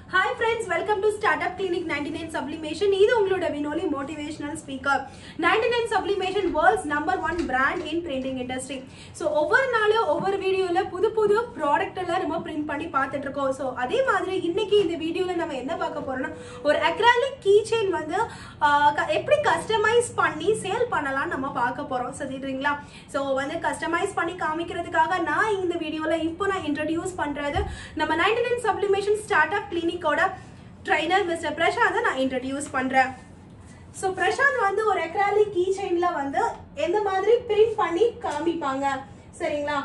Hi friends, welcome to Startup Clinic 99 Sublimation. This is your Vinoli motivational speaker. 99 Sublimation world's #1 brand in printing industry. So over நாளோ ஒவ்வொரு வீடியோல புது product எல்லாம் நம்ம print பண்ணி பார்த்துட்டு இருக்கோம். So அதே மாதிரி இன்னைக்கு இந்த வீடியோல நம்ம என்ன பார்க்க போறோம்னா ஒரு acrylic keychain வந்து எப்படி கஸ்டமைஸ் பண்ணி சேல் பண்ணலாம் நம்ம பார்க்க போறோம். சரிங்களா? So வந்து கஸ்டமைஸ் பண்ணி காமிக்கிறதுக்காக நான் இந்த வீடியோல இப்போ நான் இன்ட்ரோ듀ஸ் பண்றது நம்ம 99 Sublimation Startup Clinic trainer Mr. Prashant நான் introduce பண்றேன். So Prashant வந்து ஒரு acrylic keychainல வந்து எந்த மாதிரி print பண்ணி காமிப்பாங்க. சரிங்களா?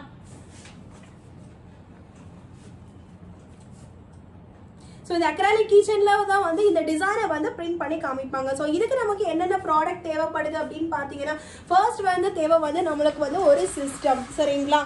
So இந்த acrylic keychainல தான் வந்து இந்த டிசைனை வந்து print பண்ணி காமிப்பாங்க. So இதுக்கு நமக்கு என்னென்ன ப்ராடக்ட் தேவைப்படுது அப்படின்னு பாத்தீங்கன்னா ஃபர்ஸ்ட் வந்து தேவை வந்து நம்மளுக்கு வந்து ஒரு சிஸ்டம். சரிங்களா?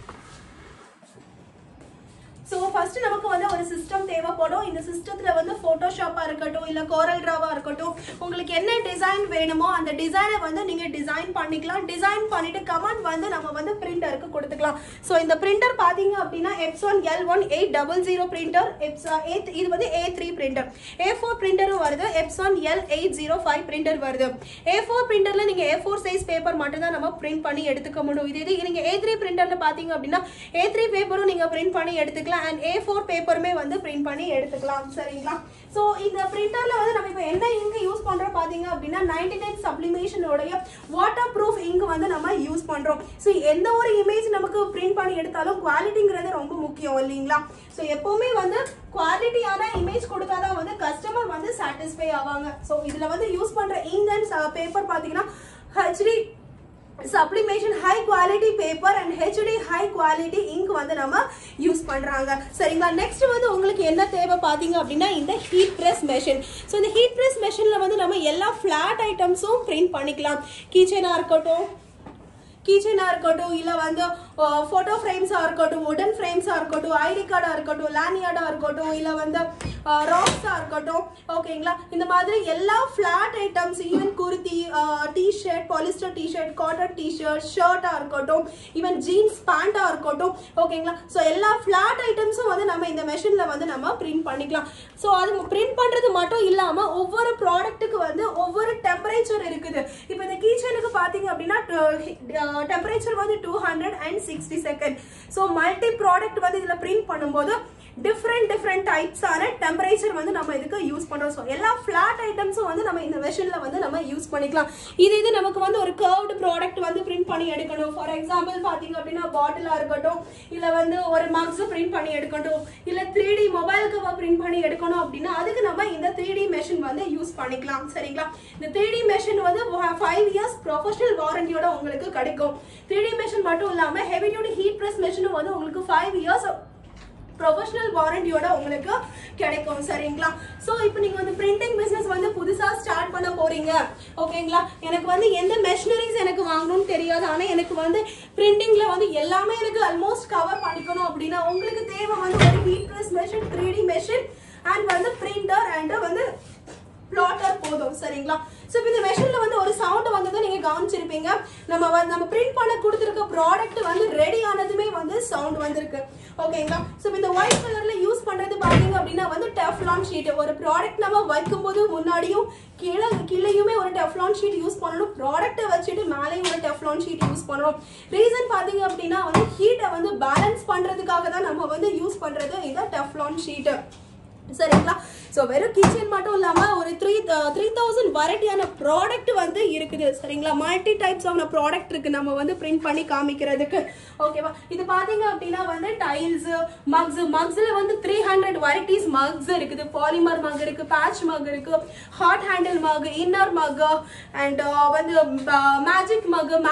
So first நமக்கு வந்து ஒரு சிஸ்டம் தேவைப்படும். இந்த சிஸ்டத்துல வந்து போட்டோஷாப்பா இருக்கட்டும் இல்ல கோரல் டிராவா இருக்கட்டும் உங்களுக்கு என்ன டிசைன் வேணுமோ அந்த டிசைனை வந்து நீங்க டிசைன் பண்ணிக்கலாம். டிசைன் பண்ணிட்டு கமாண்ட் வந்து நம்ம வந்து பிரிண்டருக்கு கொடுத்துக்கலாம். சோ இந்த பிரிண்டர் பாத்தீங்க அப்படின்னா Epson L1800 பிரிண்டர், இது வந்து A3 பிரிண்டர், A4 பிரிண்டரும் வருது, Epson L805 பிரிண்டர் வருது. A4 பிரிண்டர்ல நீங்க A4 சைஸ் பேப்பர் மட்டும் தான் நம்ம பிரிண்ட் பண்ணி எடுத்துக்க முடியும். இது நீங்க A3 பிரிண்டர்ல பாத்தீங்க அப்படின்னா A3 பேப்பரும் நீங்க பிரிண்ட் பண்ணி எடுத்துக்கலாம் and A4 பேப்பருமே வந்து print பண்ணி எடுத்துக்கலாம். சரிங்களா? சோ இந்த printerல வந்து நம்ம இப்போ என்ன இங்க் யூஸ் பண்றோம் பாத்தீங்க அப்படினா 99 Sublimation உடைய வாட்டர்ப்ரூஃப் இங்க் வந்து நம்ம யூஸ் பண்றோம். சோ எந்த ஒரு இமேஜ் நமக்கு print பண்ணி எடுத்தாலும் குவாலிட்டிங்கிறது ரொம்ப முக்கியம் இல்லீங்களா? சோ எப்பவுமே வந்து குவாலிட்டியான இமேஜ் கொடுத்தாதான் வந்து கஸ்டமர் வந்து சாட்டிஸ்ஃபை ஆவாங்க. சோ இதுல வந்து யூஸ் பண்ற இங்க் அண்ட் பேப்பர் பாத்தீங்கன்னா HD Sublimation high quality paper and HD high quality ink வந்து நம்ம யூஸ் பண்றாங்க. சரிங்களா? நெக்ஸ்ட் வந்து உங்களுக்கு என்ன தேவை பாத்தீங்க அப்படின்னா இந்த ஹீட் பிரஸ் மெஷின். சோ இந்த ஹீட் பிரஸ் மெஷின்ல வந்து நம்ம எல்லா ஃபிளாட் ஐட்டம்ஸும் பிரிண்ட் பண்ணிக்கலாம். கீச்செயினா இருக்கட்டும் இல்ல வந்து போட்டோ ஃப்ரேம்ஸா இருக்கட்டும், வுடன் ஃப்ரேம்ஸா இருக்கட்டும், ஐடி கார்டா இருக்கட்டும், லானியார்டா இருக்கட்டும், இல்ல வந்து ராக்ஸா இருக்கட்டும். ஓகேங்களா? இந்த மாதிரி எல்லா flat items, even kurti, T-shirt, polyester T-shirt, cotton T-shirt, ஷர்ட்டா இருக்கட்டும், ஈவன் ஜீன்ஸ் பேண்டா இருக்கட்டும். ஓகேங்களா? சோ எல்லா ஃபிளாட் ஐட்டம்ஸும் வந்து நம்ம இந்த மெஷின்ல வந்து நம்ம பிரிண்ட் பண்ணிக்கலாம். சோ அது பிரிண்ட் பண்றது மட்டும் இல்லாம ஒவ்வொரு ப்ராடக்ட்டுக்கு வந்து ஒவ்வொரு டெம்பரேச்சர் இருக்குது. இப்போ இந்த கீச்சனுக்கு பாத்தீங்க அப்படின்னா temperature வந்து 260 செகண்ட். சோ மல்டி ப்ராடக்ட் வந்து இதுல பிரிண்ட் பண்ணும்போது டிஃபரெண்ட் டைப்ஸ் ஆன டெம்பரேச்சர் வந்து நம்ம இதுக்கு யூஸ் பண்றோம். சோ எல்லா ஃபிளாட் ஐட்டம்ஸும் வந்து நம்ம இந்த மெஷின்ல வந்து நம்ம யூஸ் பண்ணிக்கலாம். இது நமக்கு வந்து ஒரு கர்வ்டு ப்ராடக்ட் வந்து பிரிண்ட் பண்ணி எடுக்கணும். ஃபார் எக்ஸாம்பிள் பாத்தீங்க அப்படின்னா பாட்டிலா இருக்கட்டும், இல்ல வந்து ஒரு மக்ஸ் பிரிண்ட் பண்ணி எடுக்கணும், இல்ல 3D மொபைல் கவர் பிரிண்ட் பண்ணி எடுக்கணும் அப்படின்னா அதுக்கு நம்ம இந்த 3D மெஷின் வந்து யூஸ் பண்ணிக்கலாம். சரிங்களா? இந்த 3D மெஷின் வந்து 5 இயர்ஸ் ப்ரொஃபஷனல் வாரண்டியோட உங்களுக்கு கிடைக்கும். 3D மெஷின் மட்டும் இல்லாம ஹெவி டியூட்டி ஹீட் பிரஸ் மெஷினும் வந்து உங்களுக்கு 5 இயர்ஸ் ப்ரொஃபஷனல் வாரண்டியோட உங்களுக்கு கிடைக்கும். சரிங்களா? சோ இப்போ நீங்க வந்து பிரிண்டிங் பிசினஸ் வந்து புதுசா ஸ்டார்ட் பண்ண போறீங்க. ஓகேங்களா? எனக்கு வந்து எந்த மெஷினரிஸ் எனக்கு வாங்கணும்னு தெரியாது, ஆனா எனக்கு வந்து பிரிண்டிங்ல வந்து எல்லாமே எனக்கு ஆல்மோஸ்ட் கவர் பண்ணிக்கணும் அப்படின்னா உங்களுக்கு தேவை வந்து ஒரு heat press machine, 3D machine and வந்து பிரிண்டர் அண்ட் வந்து பிளாட்டர் போதும். சரிங்களா? சோ இந்த மெஷின்ல வந்து ஒரு சவுண்ட் வந்ததை நீங்க கவனிச்சிருப்பீங்க. நம்ம பிரிண்ட் பண்ண கொடுத்திருக்க ப்ராடக்ட் வந்து ரெடி ஆனதுமே வந்து சவுண்ட் வந்திருக்கு. ஓகேங்களா? சோ இந்த ஒயிட் கலர்ல யூஸ் பண்றது பாத்தீங்க அப்படின்னா வந்து டெஃப்லான் ஷீட். ஒரு ப்ராடக்ட் நம்ம வைக்கும்போது முன்னாடியும் கீழேயுமே ஒரு டெஃப்லான் ஷீட் யூஸ் பண்ணணும். ப்ராடக்ட்டை வச்சுட்டு மேலேயும் ஒரு டெஃப்லான் ஷீட் யூஸ் பண்ணணும். ரீசன் பாத்தீங்க அப்படின்னா வந்து ஹீட்டை வந்து பேலன்ஸ் பண்றதுக்காக தான் நம்ம வந்து யூஸ் பண்றது இந்த டெஃப்லான் ஷீட். சரிங்களா? சோ வெறும் கிச்சன் மட்டும் இல்லாம ஒரு 3000 வெரைட்டியான ப்ராடக்ட் வந்து இருக்குது. சரிங்களா? மல்டி டைப்ஸ் ஆன ப்ராடக்ட் இருக்கு நம்ம வந்து பிரிண்ட் பண்ணி காமிக்கிறதுக்கு. ஓகேவா? இது பாத்தீங்க அப்படின்னா வந்து டைல்ஸ், மக்ஸ்ல வந்து 300 வெரைட்டிஸ் மக்ஸ் இருக்குது. பாலிமர் மக் இருக்கு, பேட்ச் மக் இருக்கு, hot handle mug, inner mug and வந்து மேஜிக்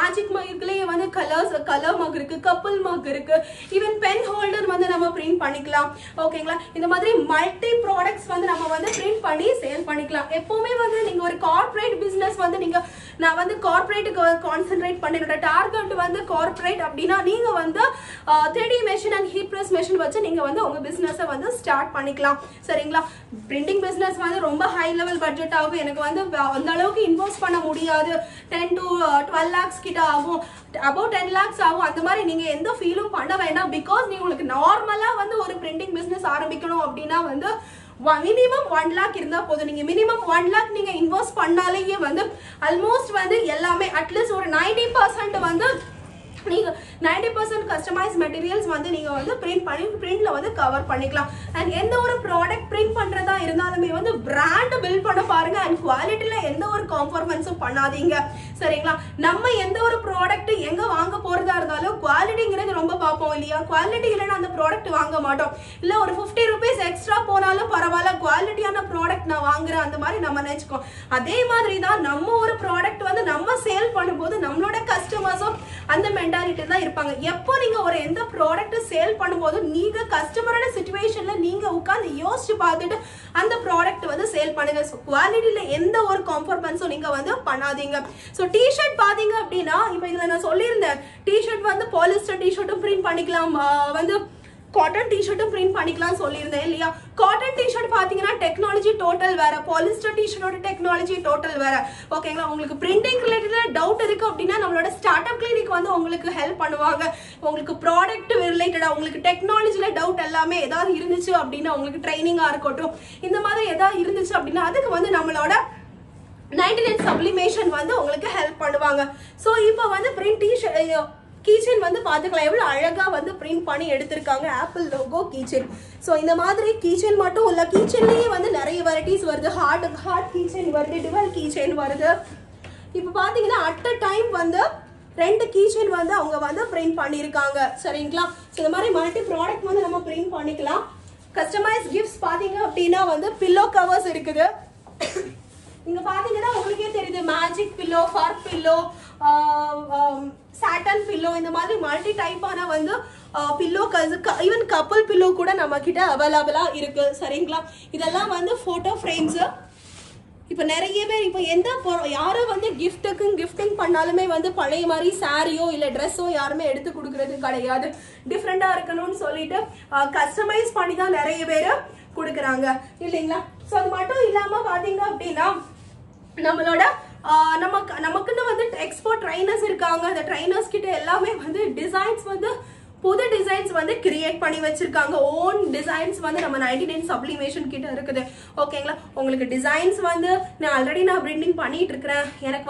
மக்லயே வந்து கலர் மக் இருக்கு, கப்பிள் மக் இருக்கு, ஈவன் பென் ஹோல்டர் வந்து நம்ம பிரிண்ட் பண்ணிக்கலாம். ஓகேங்களா? இந்த மாதிரி மல்டி ப்ராடக்ட்ஸ் வந்து நம்ம வந்து பிரிண்ட் பண்ணி சேல் பண்ணிக்கலாம். எப்பவுமே வந்து நீங்க ஒரு கார்ப்பரேட் பிசினஸ் வந்து நான் வந்து கார்ப்பரேட்டுக்கு கான்சென்ட்ரேட் பண்ண டார்கெட் வந்து கார்ப்பரேட் அப்படின்னா நீங்க வந்து 3D machine and heat press machine வச்சு நீங்க வந்து உங்க பிசினஸை வந்து ஸ்டார்ட் பண்ணிக்கலாம். சரிங்களா? பிரிண்டிங் பிசினஸ் வந்து ரொம்ப ஹை லெவல் பட்ஜெட் ஆகும். எனக்கு வந்து அந்த அளவுக்கு இன்வெஸ்ட் பண்ண முடியாது. 10 to 12 lakhs கிட்ட ஆகும், about 10 lakhs ஆகும். அந்த மாதிரி நீங்க எந்த ஃபீலும் பண்ண வேண்டாம். பிகாஸ் நீ உங்களுக்கு நார்மலா வந்து ஒரு பிரிண்டிங் பிசினஸ் ஆரம்பிக்கணும் அப்படின்னா வந்து மினிமம் 1 lakh இருந்தா போதும். நீங்க மினிமம் 1 lakh நீங்க இன்வெஸ்ட் பண்ணாலேயே வந்து ஆல்மோஸ்ட் வந்து எல்லாமே அட்லீஸ்ட் ஒரு 90% வந்து நீங்க 90% கஸ்டமைஸ் மெட்டீரியல்ஸ் வந்து நீங்க வந்து பிரிண்ட்ல வந்து கவர் பண்ணிக்கலாம். அண்ட் எந்த ஒரு ப்ராடக்ட் பிரிண்ட் பண்றதா இருந்தாலுமே வந்து பிராண்ட் பில்ட் பண்ண பாருங்க. அண்ட் குவாலிட்டில எந்த ஒரு காம்ப்ரமைஸும் பண்ணாதீங்க. சரிங்களா? நம்ம எந்த ஒரு ப்ராடக்ட் எங்க வாங்க போறதா இருந்தாலும் குவாலிட்டிங்கிறது ரொம்ப பார்ப்போம் இல்லையா? குவாலிட்டி இல்லைன்னா அந்த ப்ராடக்ட் வாங்க மாட்டோம். இல்ல ஒரு 50 rupees எக்ஸ்ட்ரா போனாலும் பரவாயில்ல, குவாலிட்டியான ப்ராடக்ட் நான் வாங்குறேன் அந்த மாதிரி நம்ம நினைச்சுக்கோம். அதே மாதிரி தான் நம்ம ஒரு ப்ராடக்ட் வந்து நம்ம சேல் பண்ணும்போது நம்மளோட கஸ்டமர்ஸும் அந்த மென்டாலிட்டி தான் இருப்பாங்க. எப்போ நீங்க ஒரு எந்த ப்ராடக்ட் சேல் பண்ணும்போது நீங்க கஸ்டமரோட சிச்சுவேஷன்ல நீங்க உட்கார்ந்து யோசிச்சு பார்த்துட்டு அந்த ப்ராடக்ட் வந்து சேல் பண்ணுங்க. குவாலிட்டியில எந்த ஒரு காம்ப்ரமைஸும் நீங்க வந்து பண்ணாதீங்க. ஸோ டிஷர்ட் பாத்தீங்க அப்படின்னா இப்போ இதுல நான் சொல்லியிருந்தேன், டிஷர்ட் வந்து பாலிஸ்டர் டிஷர்ட்டும் பிரிண்ட் பண்ணிக்கலாம், வந்து காட்டன் டிஷர்ட்டும் பிரிண்ட் பண்ணிக்கலாம் சொல்லியிருந்தேன் இல்லையா? காட்டன் டிஷர்ட் பாத்தீங்கன்னா டெக்னாலஜி டோட்டல் வேற, பாலிஸ்டர் டிஷர்ட்டோட டெக்னாலஜி டோட்டல் வேற. ஓகேங்களா? உங்களுக்கு பிரிண்டிங் ரிலேட்டடா டவுட் இருக்கு அப்படின்னா நம்மளோட ஸ்டார்ட் அப் கிளினிக் வந்து உங்களுக்கு ஹெல்ப் பண்ணுவாங்க. உங்களுக்கு ப்ராடக்ட் ரிலேட்டடா உங்களுக்கு டெக்னாலஜில டவுட் எல்லாமே ஏதாவது இருந்துச்சு அப்படின்னா, உங்களுக்கு ட்ரைனிங்கா இருக்கட்டும் இந்த மாதிரி ஏதாவது இருந்துச்சு அப்படின்னா அதுக்கு வந்து நம்மளோட 99 சப்ளிமேஷன் வந்து உங்களுக்கு ஹெல்ப் பண்ணுவாங்க. ஸோ இப்போ வந்து பிரிண்ட் கீச்செயின் வந்து பார்த்துக்கலாம் எவ்வளோ அழகா வந்து பிரிண்ட் பண்ணி எடுத்திருக்காங்க, ஆப்பிள் லோகோ கீச்செயின். ஸோ இந்த மாதிரி கீச்செயின் மட்டும் இல்லை, கீச்செயின்லேயே வந்து நிறைய வெரைட்டிஸ் வருது. ஹார்ட் கீச்செயின் வருது, டிவல் கீச்செயின் வருது. இப்போ பார்த்தீங்கன்னா அட் அ டைம் வந்து 2 கீச்செயின் வந்து அவங்க வந்து பிரிண்ட் பண்ணியிருக்காங்க. சரிங்களா? ஸோ இந்த மாதிரி மல்டி ப்ராடக்ட் வந்து நம்ம பிரிண்ட் பண்ணிக்கலாம். கஸ்டமைஸ் கிஃப்ட்ஸ் பார்த்தீங்க அப்படின்னா வந்து பில்லோ கவர்ஸ் இருக்குது. இங்க பாத்தீங்கன்னா உங்களுக்கே தெரியுது, magic pillow, fur pillow, satin pillow, இந்த மாதிரி மல்டி டைப்பான வந்து பில்லோ, ஈவன் கப்பல் பில்லோ கூட நம்ம கிட்ட அவைலபிளா இருக்கு. சரிங்களா? இதெல்லாம் வந்து போட்டோ ஃப்ரேம்ஸ். இப்போ நிறைய பேர் இப்போ யாரும் வந்து கிஃப்டிங் பண்ணாலுமே வந்து பழைய மாதிரி சாரியோ இல்ல ட்ரெஸ்ஸோ யாருமே எடுத்து கொடுக்கறது கிடையாது. டிஃப்ரெண்டா இருக்கணும்னு சொல்லிட்டு கஸ்டமைஸ் பண்ணி தான் நிறைய பேர் கொடுக்குறாங்க இல்லைங்களா? ஸோ அது மட்டும் இல்லாம பாத்தீங்க அப்படின்னா நம்மளோட நமக்குன்னு வந்து எக்ஸ்போர்ட் ட்ரைனர்ஸ் இருக்காங்க. அந்த ட்ரைனர்ஸ் கிட்ட எல்லாமே வந்து டிசைன்ஸ் வந்து புது டிசைன்ஸ் வந்து கிரியேட் பண்ணி வச்சிருக்காங்க. ஓன் டிசைன்ஸ் வந்து நம்ம 99 சப்ளிமேஷன் கிட்ட இருக்குது. ஓகேங்களா? உங்களுக்கு டிசைன்ஸ் வந்து ஆல்ரெடி நான் பிரிண்டிங் பண்ணிட்டு இருக்கிறேன்,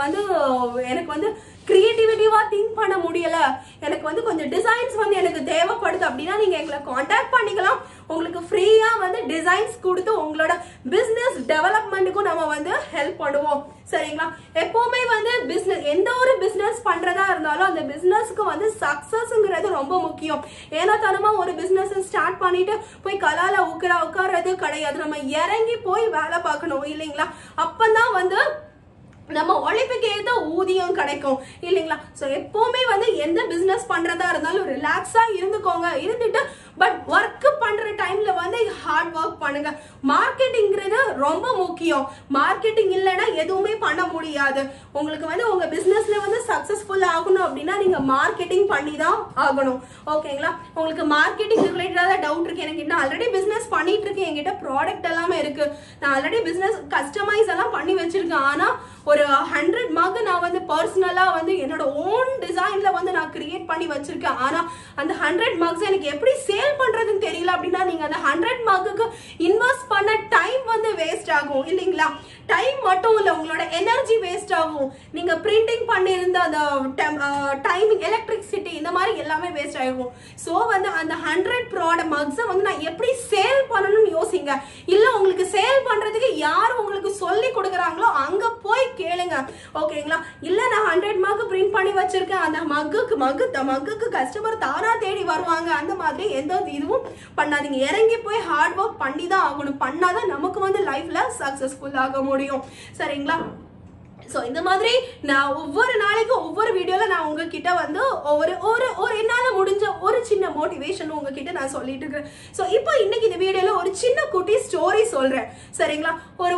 எனக்கு வந்து கிரியேட்டிவிட்டிவா திங்க் பண்ண முடியல, எனக்கு வந்து கொஞ்சம் டிசைன்ஸ் வந்து எனக்கு தேவைப்படுது அப்படின்னா நீங்க எங்களை காண்டாக்ட் பண்ணிக்கலாம். உங்களுக்கு ஃப்ரீயா வந்து டிசைன்ஸ் கொடுத்து உங்களோட பிசினஸ் டெவலப்மெண்ட்டுக்கும் நம்ம வந்து ஹெல்ப் பண்ணுவோம். சரிங்களா? எப்பவுமே வந்து பிசினஸ் எந்த ஒரு பிசினஸ் பண்றதா இருந்தாலும் அந்த பிசினஸ்க்கு வந்து சக்சஸ்ங்கிறது ரொம்ப முக்கியம். ஏன்னா தனமா ஒரு பிசினஸ் ஸ்டார்ட் பண்ணிட்டு போய் கலால உட்கார்றது கிடையாது. நம்ம இறங்கி போய் வேலை பார்க்கணும் இல்லைங்களா? அப்பதான் வந்து நம்ம உழைப்புக்கு ஏத்த ஊதியம் கிடைக்கும் இல்லைங்களா? சோ எப்பவுமே வந்து எந்த பிசினஸ் பண்றதா இருந்தாலும் ரிலாக்ஸா இருந்துக்கோங்க. இருந்துட்டு பட் ஒர்க் பண்ற டைம்ல வந்து ஹார்ட் ஒர்க் பண்ணுங்க. மார்க்கெட்டிங்கிறது ரொம்ப முக்கியம். மார்க்கெட்டிங் இல்லைன்னா எதுவுமே பண்ண முடியாது. உங்களுக்கு வந்து உங்க பிசினஸ்ல வந்து சக்சஸ்ஃபுல் ஆகணும் அப்படின்னா நீங்க மார்க்கெட்டிங் பண்ணி தான் ஆகணும். ஓகேங்களா? உங்களுக்கு மார்க்கெட்டிங் ரிலேட்டடா டவுட் இருக்கு, எனக்கு இன்னும் ஆல்ரெடி பிசினஸ் பண்ணிட்டு இருக்கேன், என்கிட்ட ப்ராடக்ட் எல்லாமே இருக்கு, நான் ஆல்ரெடி பிசினஸ் கஸ்டமைஸ் எல்லாம் பண்ணி வச்சிருக்கேன், ஆனா ஒரு 100 மக் நான் வந்து பர்சனலா வந்து என்னோட ஓன் டிசைன்ல வந்து நான் கிரியேட் பண்ணி வச்சிருக்கேன், ஆனா அந்த 100 மக்ஸ் எனக்கு எப்படி சேல் பண்றதுன்னு தெரியல அப்படின்னா நீங்க அந்த 100 மக்குக்கு இன்வெஸ்ட் பண்ண டைம் வந்து வேஸ்ட் ஆகும் இல்லைங்களா? டைம் மட்டும் இல்ல, உங்களோட எனர்ஜி வேஸ்ட் ஆகும். நீங்க பிரிண்டிங் பண்ணிருந்த அந்த டைமிங், எலக்ட்ரிசிட்டி, இந்த மாதிரி எல்லாமே வேஸ்ட் ஆகும். சோ வந்து அந்த 100 ப்ராடக்ட் மக்ஸ் வந்து நான் எப்படி சேல் பண்ணணும்னு யோசிங்க. இல்ல உங்களுக்கு சேல் பண்றதுக்கு யார் உங்களுக்கு சொல்லி கொடுக்குறாங்களோ அங்க போய் கேளுங்க. ஓகேங்களா? இல்ல நான் 100 மக் பிரிண்ட் பண்ணி வச்சிருக்கேன், அந்த மக்குக்கு கஸ்டமர் தானா தேடி வருவாங்க, அந்த மாதிரி எந்த இதுவும் பண்ணாதீங்க. இறங்கி போய் ஹார்ட் ஒர்க் பண்ணி தான் ஆகணும். பண்ணாதான் நமக்கு வந்து லைஃப்ல சக்சஸ்ஃபுல் ஆக முடியும். சரிங்களா? சோ இந்த மாதிரி நான் ஒவ்வொரு நாளைக்கும் ஒவ்வொரு வீடியோல நான் உங்ககிட்ட வந்து ஒரு என்னால முடிஞ்ச ஒரு சின்ன மோட்டிவேஷன் உங்ககிட்ட நான் சொல்லிட்டு இருக்கேன். சோ இப்போ இன்னைக்கு இந்த வீடியோல ஒரு சின்ன குட்டி ஸ்டோரி சொல்றேன். சரிங்களா? ஒரு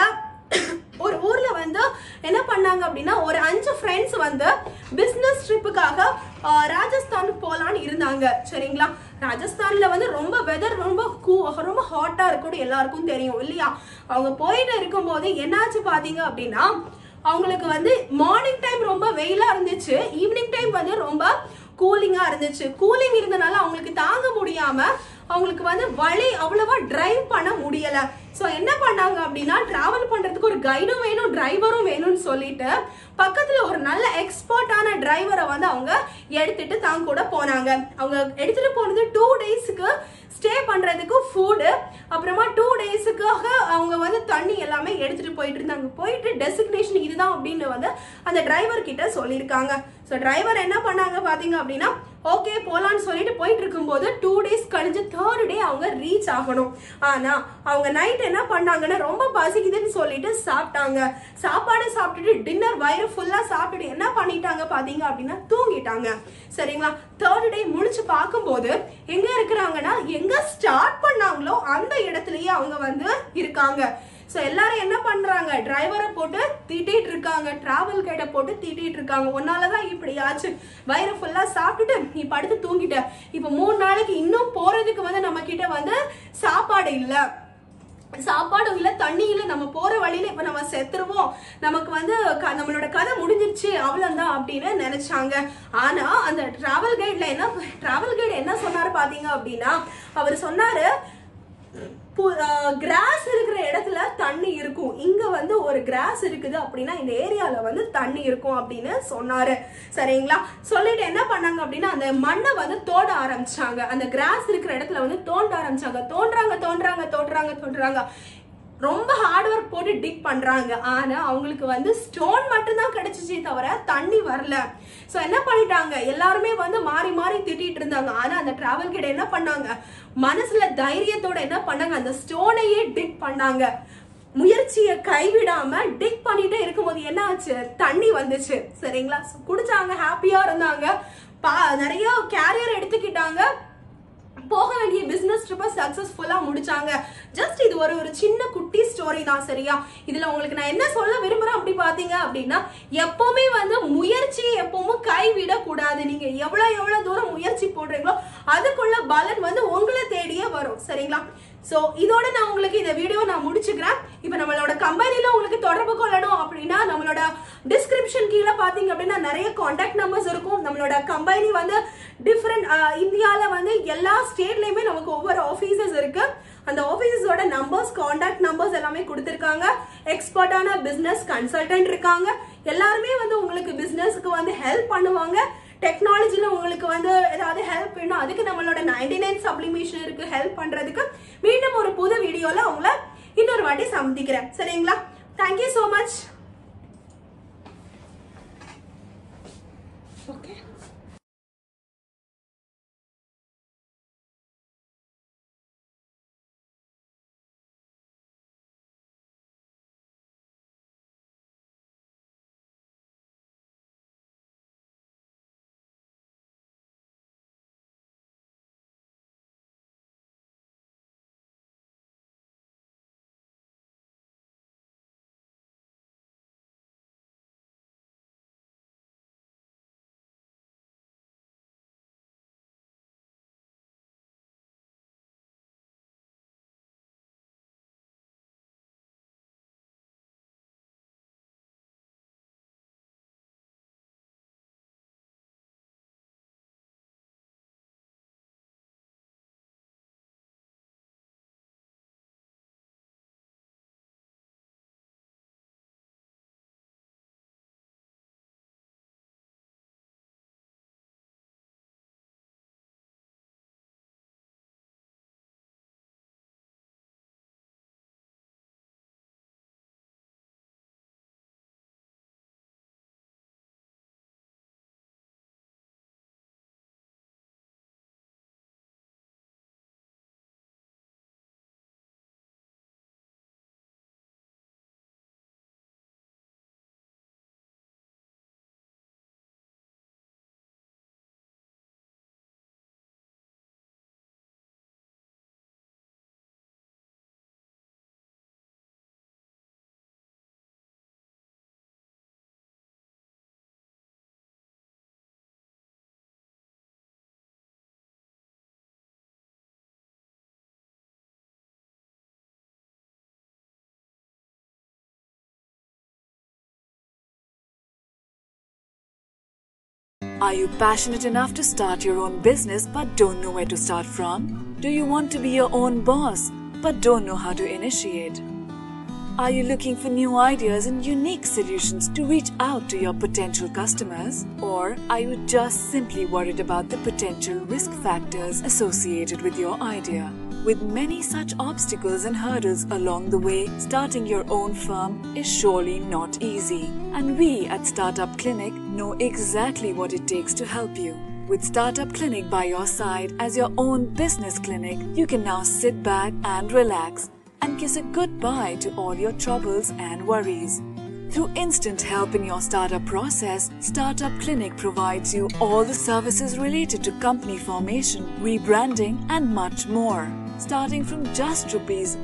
ஊர்ல வந்து என்ன பண்ணாங்க அப்படின்னா ஒரு 5 ஃப்ரெண்ட்ஸ் வந்து பிசினஸ் ட்ரிப்புக்காக ராஜஸ்தான் போலான்னு இருந்தாங்க. சரிங்களா? ராஜஸ்தான்ல வந்து ரொம்ப வெதர் ரொம்ப ஹாட்டா இருக்கும், எல்லாருக்கும் தெரியும் இல்லையா? அவங்க போயிட்டு இருக்கும் போது என்னாச்சு பாத்தீங்க அப்படின்னா அவங்களுக்கு வந்து மார்னிங் டைம் ரொம்ப வெயிலா இருந்துச்சு, ஈவினிங் டைம் வந்து ரொம்ப கூலிங்கா இருந்துச்சு. கூலிங் இருந்தனால அவங்களுக்கு தாங்க முடியாம அவங்களுக்கு வந்து வழி அவ்வளவா டிரைவ் பண்ண முடியல. ஸோ என்ன பண்ணாங்க அப்படின்னா டிராவல் பண்றதுக்கு ஒரு கைடும் வேணும் டிரைவரும் வேணும்னு சொல்லிட்டு பக்கத்துல ஒரு நல்ல எக்ஸ்பர்ட்டான டிரைவரை வந்து அவங்க எடுத்துட்டு தான் கூட போனாங்க. அவங்க எடுத்துட்டு போனது 2 டேஸ்க்கு ஸ்டே பண்றதுக்கு ஃபுட், அப்புறமா 2 டேஸ்க்காக அவங்க வந்து தண்ணி எல்லாமே எடுத்துட்டு போயிட்டு இருந்தாங்க. போயிட்டு டெசிக்னேஷன் இதுதான் அப்படின்னு வந்து அந்த டிரைவர் கிட்ட சொல்லியிருக்காங்க. ஸோ டிரைவர் என்ன பண்ணாங்க பாத்தீங்க அப்படின்னா ஓகே போலான்னு சொல்லிட்டு போயிட்டு இருக்கும்போது 2 டேஸ் கழிஞ்சு 3rd டே அவங்க ரீச் ஆகணும். ஆனா அவங்க நைட் என்ன பண்ணாங்கன்னா ரொம்ப பசிக்குதுன்னு சொல்லிட்டு சாப்பிட்டாங்க. சாப்பாடு சாப்பிட்டுட்டு டின்னர் வயிறு ஃபுல்லா சாப்பிட்டுட்டு என்ன பண்ணிட்டாங்க பாத்தீங்க அப்படின்னா தூங்கிட்டாங்க. சரிங்களா? 3rd டே முடிச்சு பார்க்கும்போது எங்க இருக்கிறாங்கன்னா எங்க ஸ்டார்ட் பண்ணாங்களோ அந்த இடத்துலயே அவங்க வந்து இருக்காங்க. ஸோ எல்லாரும் என்ன பண்றாங்க, டிரைவரை போட்டு திட்டிட்டு இருக்காங்க, டிராவல் கைடை போட்டு திட்டிட்டு இருக்காங்க. ஒன்னாலதான் இப்படி ஆச்சு, வயிறு ஃபுல்லா சாப்பிட்டுட்டு நீ படுத்து தூங்கிட்ட, இப்ப 3 நாளைக்கு இன்னும் போறதுக்கு வந்து நம்ம கிட்ட வந்து சாப்பாடு இல்ல, சாப்பாடும் இல்ல, தண்ணி இல்ல, நம்ம போற வழியில இப்ப நம்ம செத்துருவோம், நமக்கு வந்து நம்மளோட கதை முடிஞ்சிருச்சு அவ்வளவுதான் அப்படின்னு நினைச்சாங்க. ஆனா அந்த டிராவல் கைடு என்ன சொன்னாரு பாத்தீங்க அப்படின்னா, அவர் சொன்னாரு கிராஸ் இருக்கிற இடத்துல தண்ணி இருக்கும், இங்க வந்து ஒரு கிராஸ் இருக்குது அப்படின்னா இந்த ஏரியால வந்து தண்ணி இருக்கும் அப்படின்னு சொன்னாரு. சரிங்களா? சொல்லிட்டு என்ன பண்ணாங்க அப்படின்னா அந்த மண்ணை வந்து தோண்ட ஆரம்பிச்சாங்க. அந்த கிராஸ் இருக்கிற இடத்துல வந்து தோண்ட ஆரம்பிச்சாங்க. தோன்றாங்க ரொம்ப ஹார்ட் ஒர்க் போட்டு டிக் பண்றாங்க. ஆனா அவங்களுக்கு வந்து ஸ்டோன் மட்டும் தான் கிடைச்சிச்சே தவிர தண்ணி வரல. சோ என்ன பண்ணிட்டாங்க, எல்லாருமே வந்து மாறி மாறி திட்டிட்டு இருந்தாங்க. ஆனா அந்த டிராவல் கைடு என்ன பண்ணாங்க, மனசுல தைரியத்தோட என்ன பண்ணாங்க, அந்த ஸ்டோனையே டிக் பண்ணாங்க. முயற்சியை கைவிடாம டிக் பண்ணிட்டே இருக்கும்போது என்ன ஆச்சு, தண்ணி வந்துச்சு. சரிங்களா? குடிச்சாங்க, ஹாப்பியா இருந்தாங்க, நிறைய கேரியர் எடுத்துக்கிட்டாங்க, போக வேண்டிய பிசினஸ் ட்ரிப்பை சக்சஸ்ஃபுல்லா முடிச்சாங்க. ஜஸ்ட் இது ஒரு சின்ன குட்டி ஸ்டோரி தான். சரியா? இதுல உங்களுக்கு நான் என்ன சொல்ல விரும்புறேன் அப்படி பாத்தீங்க அப்படின்னா, எப்பவுமே வந்து முயற்சி எப்பவும் கைவிட கூடாது. நீங்க எவ்வளவு தூரம் முயற்சி போடுறீங்களோ அதுக்குள்ள பலன் வந்து உங்களை தேடியே வரும். சரிங்களா? சோ இதோட நான் உங்களுக்கு இந்த வீடியோ நான் முடிச்சுக்கிறேன். இப்ப நம்மளோட கம்பெனில உங்களுக்கு தொடர்பு கொள்ளணும் அப்படின்னா நம்மளோட டிஸ்கிரிப்ஷன் கீழே பாத்தீங்க அப்படின்னா நிறைய கான்டாக்ட் நம்பர்ஸ் இருக்கும். நம்மளோட கம்பெனி வந்து டிஃபரெண்ட் இந்தியால வந்து எல்லா ஸ்டேட்லயுமே நமக்கு ஒவ்வொரு ஆபீசஸ் இருக்கு. அந்த ஆபீசஸோட நம்பர்ஸ், கான்டாக்ட் நம்பர்ஸ் எல்லாமே கொடுத்திருக்காங்க. எக்ஸ்பர்ட்டான பிசினஸ் கன்சல்டன்ட் இருக்காங்க. எல்லாருமே வந்து உங்களுக்கு பிசினஸ்க்கு வந்து ஹெல்ப் பண்ணுவாங்க. டெக்னாலஜில உங்களுக்கு வந்து ஏதாவது ஹெல்ப் வேணும், அதுக்கு நம்மளோட 99 சப்ளிமேஷன் இருக்கு ஹெல்ப் பண்றதுக்கு. மீண்டும் ஒரு புது வீடியோல உங்களை இன்னொரு வாட்டி சந்திக்கிறேன். சரிங்களா? Thank you so much. Okay. Are you passionate enough to start your own business but don't know where to start from? Do you want to be your own boss? but don't know how to initiate? Are you looking for new ideas and unique solutions to reach out to your potential customers? Or are you just simply worried about the potential risk factors associated with your idea? With many such obstacles and hurdles along the way, starting your own firm is surely not easy. And we at Startup Clinic know exactly what it takes to help you. With Startup Clinic by your side as your own business clinic, you can now sit back and relax and kiss a goodbye to all your troubles and worries. Through instant help in your startup process, Startup Clinic provides you all the services related to company formation, rebranding and much more. Starting from just Rs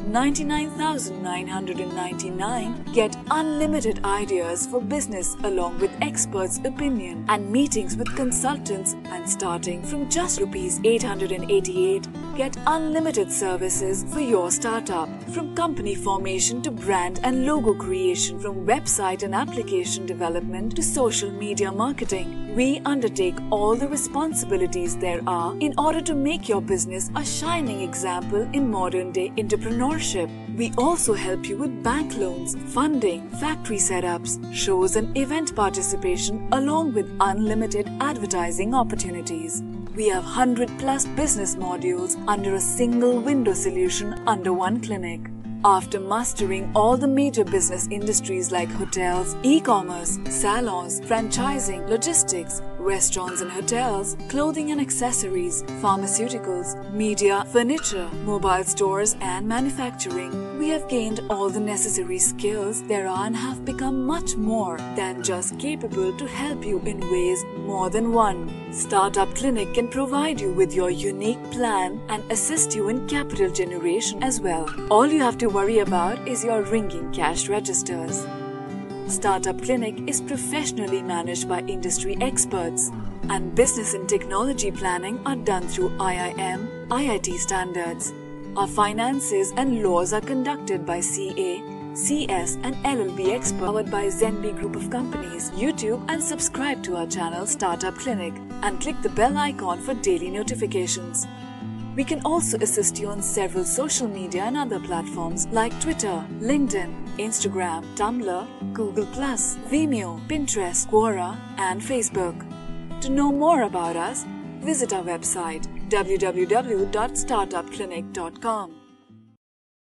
99,999, get unlimited ideas for business along with experts' opinion and meetings with consultants, and starting from just Rs 888, get unlimited services for your startup. From company formation to brand and logo creation, from website and application development to social media marketing, we undertake all the responsibilities there are in order to make your business a shining example in modern-day entrepreneurship. We also help you with bank loans, funding, factory setups, shows and event participation, along with unlimited advertising opportunities. We have 100+ business modules under a single window solution under one clinic. After mastering all the major business industries like hotels, e-commerce, salons, franchising, logistics, restaurants and hotels, clothing and accessories, pharmaceuticals, media, furniture, mobile stores and manufacturing, we have gained all the necessary skills there are and have become much more than just capable to help you in ways more than one. Startup Clinic can provide you with your unique plan and assist you in capital generation as well. All you have to worry about is your ringing cash registers. Startup Clinic is professionally managed by industry experts, and business and technology planning are done through IIM, IIT standards. Our finances and laws are conducted by CA, CS and LLB experts, powered by Zenby Group of Companies. YouTube and subscribe to our channel Startup Clinic and click the bell icon for daily notifications. We can also assist you on several social media and other platforms like Twitter, LinkedIn, Instagram, Tumblr, Google+, Vimeo, Pinterest, Quora and Facebook. To know more about us, visit our website www.startupclinic.com.